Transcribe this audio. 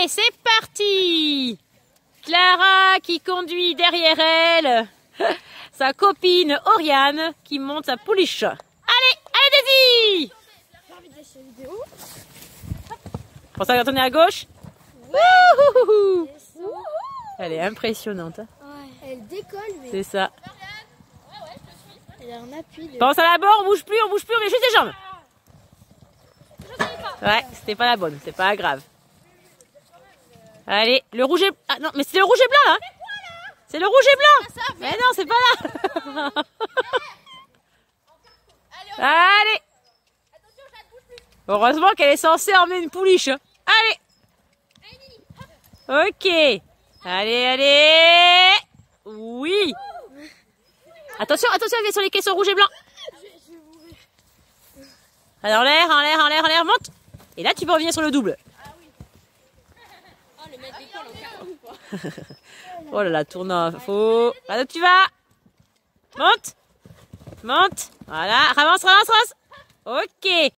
c'est parti. Clara qui conduit derrière elle sa copine Oriane qui monte sa pouliche. Allez, allez Daisy. J'ai envie de laisser la vidéo. Pense à tourner à gauche. Ouais. Elle est impressionnante. Ouais. Elle décolle, mais C'est ça. elle a un appui. Pense à la barre, on bouge plus, on met juste les jambes. Ouais, c'était pas la bonne, c'est pas grave. Allez, le rouge et... Ah non, mais c'est le rouge et blanc là. C'est le rouge et blanc. Mais non, c'est pas là. Allez. Heureusement qu'elle est censée emmener une pouliche. Allez. Ok. Allez, allez. Oui. Attention, attention, elle vient sur les caissons rouge et blanc. Allez, en l'air, en l'air, en l'air, en l'air, monte. Et là, tu peux revenir sur le double. Oh là là, tourne en faux. Là, tu vas. Monte. Monte. Voilà, avance, avance, avance. Ok.